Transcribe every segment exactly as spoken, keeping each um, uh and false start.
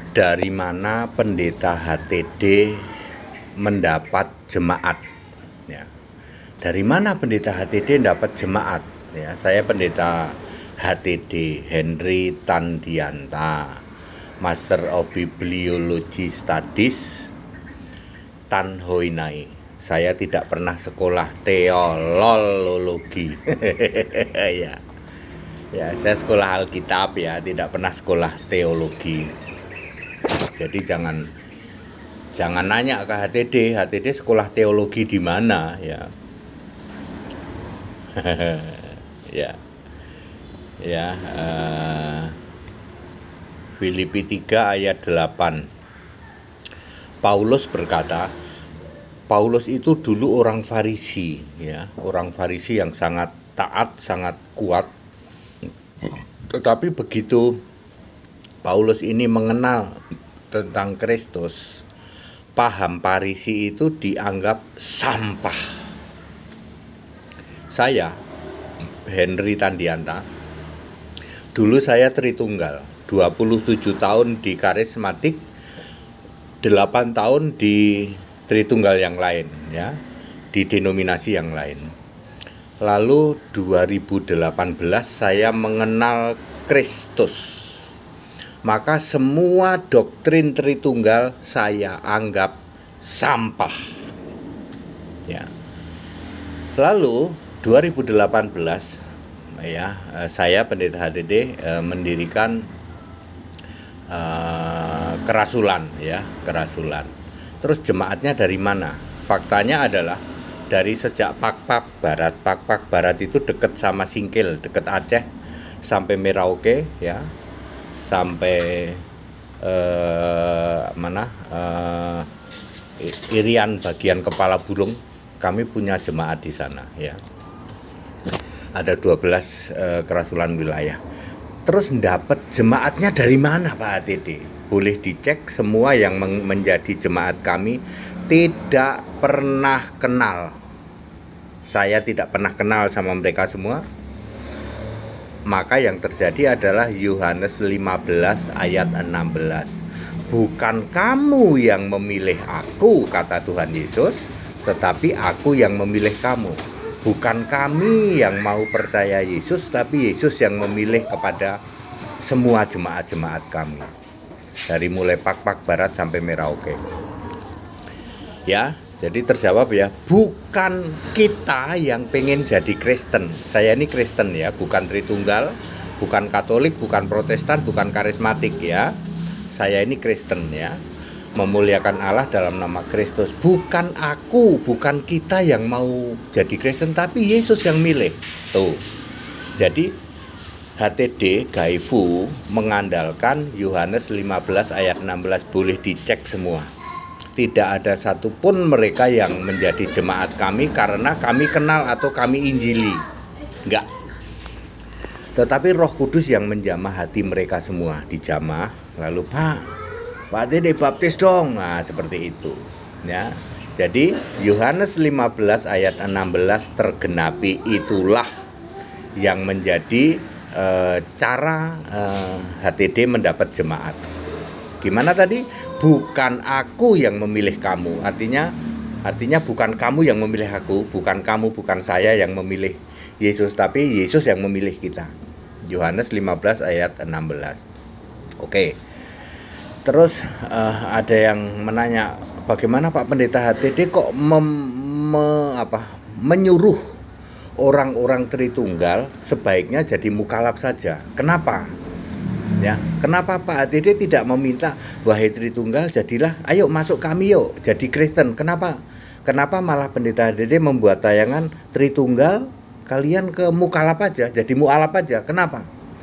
Dari mana pendeta H T D mendapat jemaat? Ya. Dari mana pendeta H T D mendapat jemaat? Ya, saya pendeta H T D Henry Tandianta, Master of Bibliology Studies, Tan Hoi Nai. Saya tidak pernah sekolah teologi. Ya. Ya, saya sekolah Alkitab ya, tidak pernah sekolah teologi. Jadi jangan jangan nanya ke H T D, H T D sekolah teologi di mana ya. Ya. Ya, uh, Filipi tiga ayat delapan. Paulus berkata, Paulus itu dulu orang Farisi ya, orang Farisi yang sangat taat, sangat kuat. Tetapi begitu Paulus ini mengenal tentang Kristus, paham Farisi itu dianggap sampah. Saya, Henry Tandianta, dulu saya Tritunggal, dua puluh tujuh tahun di karismatik, delapan tahun di Tritunggal yang lain ya, di denominasi yang lain. Lalu dua ribu delapan belas saya mengenal Kristus. Maka semua doktrin Tritunggal saya anggap sampah. Ya. Lalu dua ribu delapan belas ya, saya pendeta H T D mendirikan uh, kerasulan ya, kerasulan. Terus jemaatnya dari mana? Faktanya adalah dari sejak Pakpak Barat. Pakpak Barat itu dekat sama Singkil, dekat Aceh, sampai Merauke ya, sampai eh, mana eh, Irian bagian Kepala Burung. Kami punya jemaat di sana ya. Ada dua belas eh, kerasulan wilayah. Terus dapat jemaatnya dari mana Pak H T D? Boleh dicek, semua yang men- menjadi jemaat kami tidak pernah kenal. Saya tidak pernah kenal sama mereka semua. Maka yang terjadi adalah Yohanes lima belas ayat enam belas. Bukan kamu yang memilih aku, kata Tuhan Yesus, tetapi aku yang memilih kamu. Bukan kami yang mau percaya Yesus, tapi Yesus yang memilih kepada semua jemaat-jemaat kami. Dari mulai Pakpak Barat sampai Merauke. Ya, jadi terjawab ya, bukan kita yang pengen jadi Kristen. Saya ini Kristen ya, bukan Tritunggal, bukan Katolik, bukan Protestan, bukan karismatik ya. Saya ini Kristen ya, memuliakan Allah dalam nama Kristus. Bukan aku, bukan kita yang mau jadi Kristen, tapi Yesus yang milih. Tuh. Jadi H T D Gaifu mengandalkan Yohanes lima belas ayat enam belas, boleh dicek semua. Tidak ada satupun mereka yang menjadi jemaat kami karena kami kenal atau kami injili. Enggak. Tetapi Roh Kudus yang menjamah hati mereka semua, dijamah. Lalu Pak, Pak H T D baptis dong. Nah, seperti itu. Ya. Jadi Yohanes lima belas ayat enam belas tergenapi, itulah yang menjadi e, cara e, H T D mendapat jemaat. Gimana tadi? Bukan aku yang memilih kamu. Artinya artinya bukan kamu yang memilih aku, bukan kamu, bukan saya yang memilih Yesus, tapi Yesus yang memilih kita. Yohanes lima belas ayat enam belas. Oke. Terus uh, ada yang menanya, bagaimana Pak Pendeta H T D kok mem, me, apa, menyuruh orang-orang Tritunggal sebaiknya jadi mukalaf saja? Kenapa? Ya, kenapa Pak H T D tidak meminta, wahai Tritunggal jadilah, ayo masuk kami yuk jadi Kristen? Kenapa? Kenapa malah Pendeta H T D membuat tayangan Tritunggal, kalian ke mukalaf aja, jadi mualaf aja? Kenapa?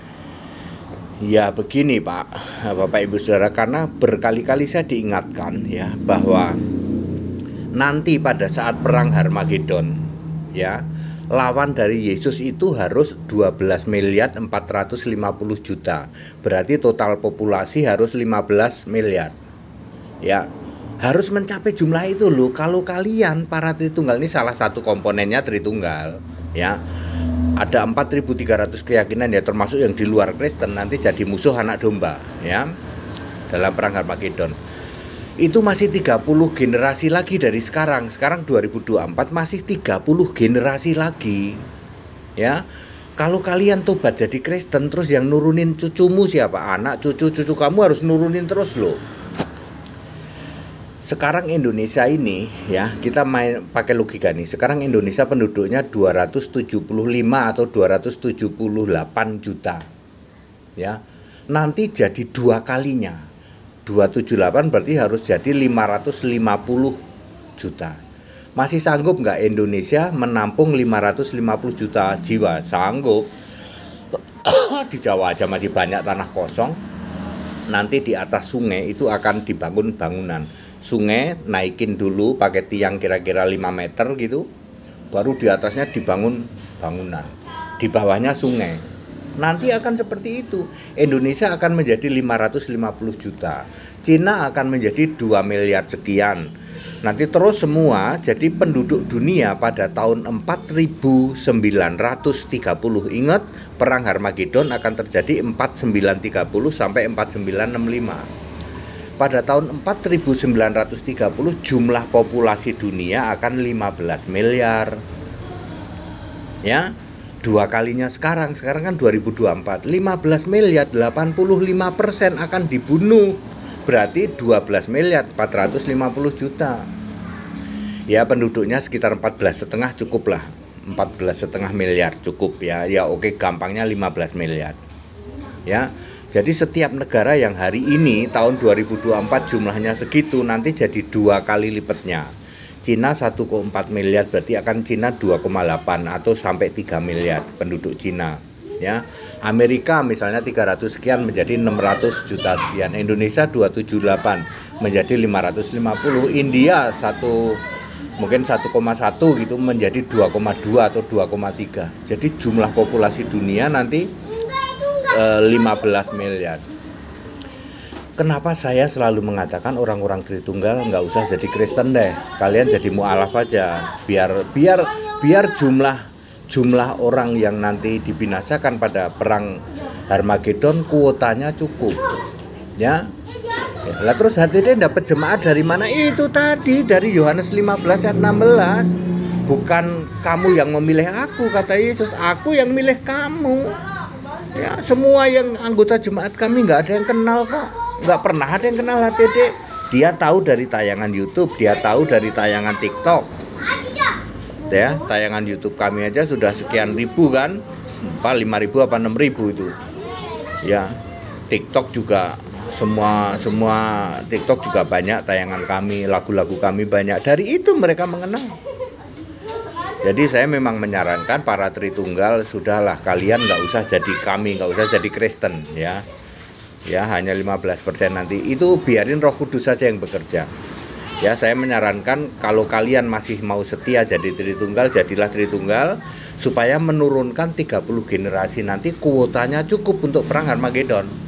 Ya begini Pak, Bapak Ibu Saudara, karena berkali-kali saya diingatkan ya bahwa nanti pada saat perang Harmagedon ya, lawan dari Yesus itu harus dua belas miliar empat ratus lima puluh juta. Berarti total populasi harus lima belas miliar. Ya, harus mencapai jumlah itu loh. Kalau kalian para Tritunggal, ini salah satu komponennya Tritunggal, ya. Ada empat ribu tiga ratus keyakinan ya, termasuk yang di luar Kristen, nanti jadi musuh anak domba, ya. dalam perang Harmagedon. Itu masih tiga puluh generasi lagi dari sekarang. Sekarang dua ribu dua puluh empat masih tiga puluh generasi lagi. Ya. Kalau kalian tobat jadi Kristen, terus yang nurunin cucumu siapa? Anak cucu cucu kamu harus nurunin terus loh. Sekarang Indonesia ini ya, kita main pakai logika nih. Sekarang Indonesia penduduknya dua ratus tujuh puluh lima atau dua ratus tujuh puluh delapan juta. Ya. Nanti jadi dua kalinya. dua ratus tujuh puluh delapan berarti harus jadi lima ratus lima puluh juta. Masih sanggup nggak Indonesia menampung lima ratus lima puluh juta jiwa? Sanggup. Di Jawa aja masih banyak tanah kosong. Nanti di atas sungai itu akan dibangun bangunan. Sungai naikin dulu pakai tiang kira-kira lima meter gitu, baru di atasnya dibangun bangunan, di bawahnya sungai. Nanti akan seperti itu. Indonesia akan menjadi lima ratus lima puluh juta, Cina akan menjadi dua miliar sekian. Nanti terus semua jadi penduduk dunia pada tahun empat ribu sembilan ratus tiga puluh. Ingat, perang Harmagedon akan terjadi empat ribu sembilan ratus tiga puluh sampai empat ribu sembilan ratus enam puluh lima. Pada tahun empat ribu sembilan ratus tiga puluh jumlah populasi dunia akan lima belas miliar. Ya, dua kalinya sekarang. Sekarang kan dua ribu dua puluh empat. lima belas miliar, delapan puluh lima persen akan dibunuh. Berarti dua belas miliar empat ratus lima puluh juta. Ya, penduduknya sekitar empat belas setengah cukup lah. empat belas setengah miliar cukup ya. Ya oke, gampangnya lima belas miliar. Ya. Jadi setiap negara yang hari ini tahun dua ribu dua puluh empat jumlahnya segitu, nanti jadi dua kali lipatnya. Cina satu koma empat miliar, berarti akan Cina dua koma delapan atau sampai tiga miliar penduduk Cina. Ya, Amerika misalnya tiga ratus sekian menjadi enam ratus juta sekian. Indonesia dua ratus tujuh puluh delapan menjadi lima ratus lima puluh. India satu mungkin satu koma satu gitu menjadi dua koma dua atau dua koma tiga. Jadi jumlah populasi dunia nanti lima belas miliar. Kenapa saya selalu mengatakan orang-orang Tritunggal nggak usah jadi Kristen deh, kalian jadi mu'alaf aja, biar biar biar jumlah jumlah orang yang nanti dibinasakan pada perang Harmagedon kuotanya cukup, ya. Ya, lah terus H T D dapat jemaat dari mana? Itu tadi dari Yohanes lima belas ayat enam belas. Bukan kamu yang memilih aku, kata Yesus, aku yang milih kamu. Ya, semua yang anggota jemaat kami nggak ada yang kenal kok, nggak pernah ada yang kenal H T D. Dia tahu dari tayangan YouTube, dia tahu dari tayangan TikTok. Ya, tayangan YouTube kami aja sudah sekian ribu kan, apa lima ribu apa enam ribu itu. Ya, TikTok juga semua semua TikTok juga banyak tayangan kami, lagu-lagu kami banyak. Dari itu mereka mengenal. Jadi saya memang menyarankan para Tritunggal, sudahlah kalian nggak usah jadi kami, nggak usah jadi Kristen ya. Ya, hanya lima belas persen nanti. Itu biarin Roh Kudus saja yang bekerja. Ya, saya menyarankan kalau kalian masih mau setia jadi Tritunggal, jadilah Tritunggal supaya menurunkan tiga puluh generasi nanti kuotanya cukup untuk perang Harmagedon.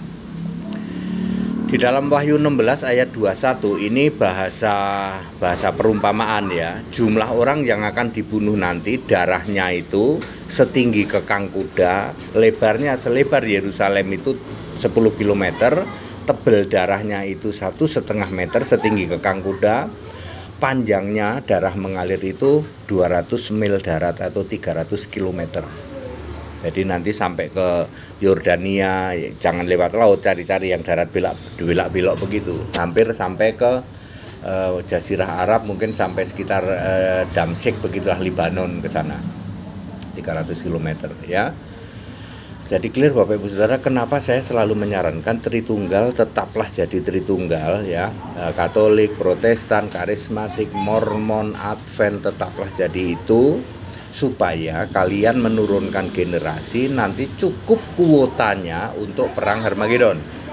Di dalam Wahyu enam belas ayat dua puluh satu ini bahasa bahasa perumpamaan ya. Jumlah orang yang akan dibunuh nanti darahnya itu setinggi kekang kuda, lebarnya selebar Yerusalem itu sepuluh kilometer, tebal darahnya itu satu setengah meter setinggi kekang kuda, panjangnya darah mengalir itu dua ratus mil darat atau tiga ratus kilometer. Jadi nanti sampai ke Yordania, jangan lewat laut, cari-cari yang darat belak-belok begitu. Hampir sampai ke uh, Jazirah Arab, mungkin sampai sekitar uh, Damsyik, begitulah Libanon ke sana. tiga ratus kilometer ya. Jadi clear Bapak Ibu Saudara, kenapa saya selalu menyarankan Tritunggal tetaplah jadi Tritunggal ya. Uh, Katolik, Protestan, Karismatik, Mormon, Advent tetaplah jadi itu. Supaya kalian menurunkan generasi nanti cukup kuotanya untuk perang Harmagedon.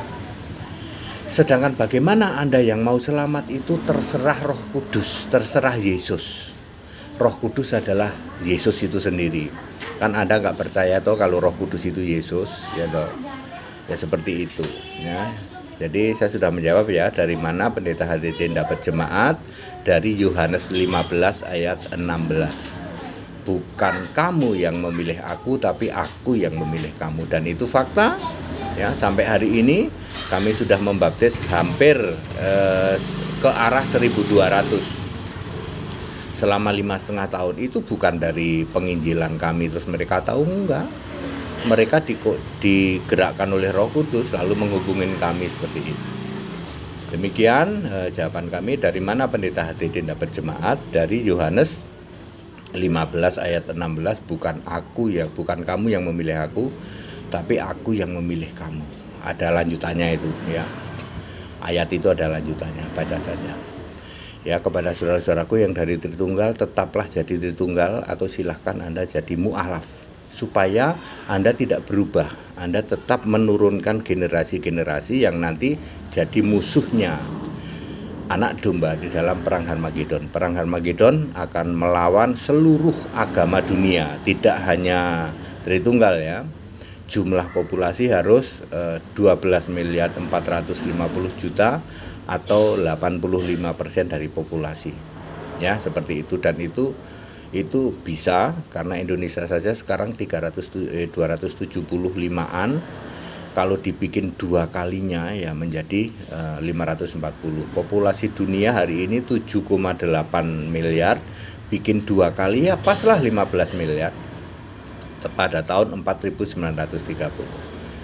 Sedangkan bagaimana Anda yang mau selamat itu terserah Roh Kudus, terserah Yesus. Roh Kudus adalah Yesus itu sendiri. Kan Anda nggak percaya toh kalau Roh Kudus itu Yesus, ya toh. Ya seperti itu ya. Jadi saya sudah menjawab ya, dari mana Pendeta H T D dapat jemaat? Dari Yohanes lima belas ayat enam belas. Bukan kamu yang memilih aku, tapi aku yang memilih kamu. Dan itu fakta ya, sampai hari ini Kami sudah membaptis hampir eh, ke arah seribu dua ratus selama lima setengah tahun. Itu bukan dari penginjilan kami terus mereka tahu, enggak. Mereka di, digerakkan oleh Roh Kudus lalu menghubungin kami seperti itu. Demikian eh, jawaban kami. Dari mana pendeta Hatidin dapat jemaat? Dari Yohanes lima belas ayat enam belas, bukan aku ya, bukan kamu yang memilih aku, tapi aku yang memilih kamu. Ada lanjutannya itu ya. Ayat itu ada lanjutannya, baca saja. Ya, kepada saudara-saudaraku yang dari Tritunggal, tetaplah jadi Tritunggal atau silahkan Anda jadi mu'alaf, supaya Anda tidak berubah. Anda tetap menurunkan generasi-generasi yang nanti jadi musuhnya anak domba di dalam perang Harmagedon. Perang Harmagedon akan melawan seluruh agama dunia, tidak hanya Tritunggal ya. Jumlah populasi harus eh, dua belas miliar empat ratus lima puluh juta atau delapan puluh lima persen dari populasi. Ya, seperti itu, dan itu itu bisa karena Indonesia saja sekarang tiga ratus, eh, dua ratus tujuh puluh limaan. Kalau dibikin dua kalinya ya menjadi eh, lima ratus empat puluh. Populasi dunia hari ini tujuh koma delapan miliar, bikin dua kali ya paslah lima belas miliar pada tahun empat ribu sembilan ratus tiga puluh.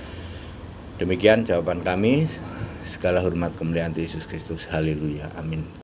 Demikian jawaban kami. Segala hormat kemuliaan Yesus Kristus. Haleluya. Amin.